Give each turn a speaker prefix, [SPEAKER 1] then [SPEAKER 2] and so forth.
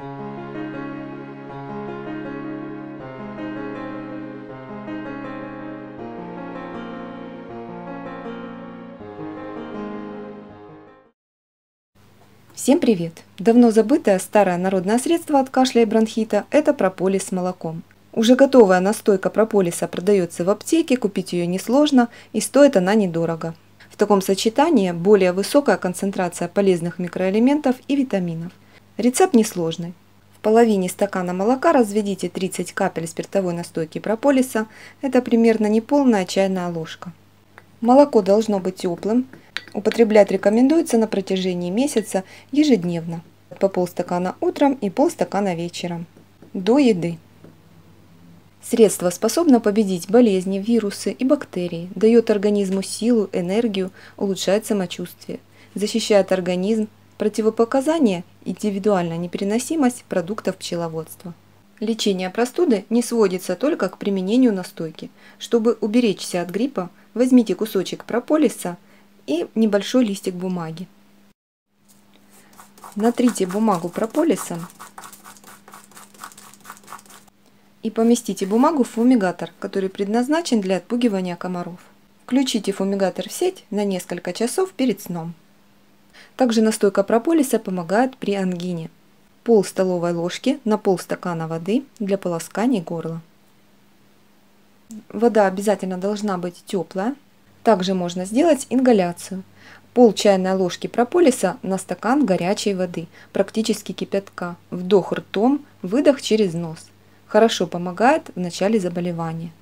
[SPEAKER 1] Всем привет! Давно забытое старое народное средство от кашля и бронхита – это прополис с молоком. Уже готовая настойка прополиса продается в аптеке, купить ее несложно и стоит она недорого. В таком сочетании более высокая концентрация полезных микроэлементов и витаминов. Рецепт несложный. В половине стакана молока разведите 30 капель спиртовой настойки прополиса, это примерно неполная чайная ложка. Молоко должно быть теплым. Употреблять рекомендуется на протяжении месяца ежедневно, по полстакана утром и полстакана вечером, до еды. Средство способно победить болезни, вирусы и бактерии, дает организму силу, энергию, улучшает самочувствие, защищает организм, противопоказания – индивидуальная непереносимость продуктов пчеловодства. Лечение простуды не сводится только к применению настойки. Чтобы уберечься от гриппа, возьмите кусочек прополиса и небольшой листик бумаги. Натрите бумагу прополисом и поместите бумагу в фумигатор, который предназначен для отпугивания комаров. Включите фумигатор в сеть на несколько часов перед сном. Также настойка прополиса помогает при ангине. Пол столовой ложки на полстакана воды для полоскания горла. Вода обязательно должна быть теплая. Также можно сделать ингаляцию. Пол чайной ложки прополиса на стакан горячей воды, практически кипятка. Вдох ртом, выдох через нос. Хорошо помогает в начале заболевания.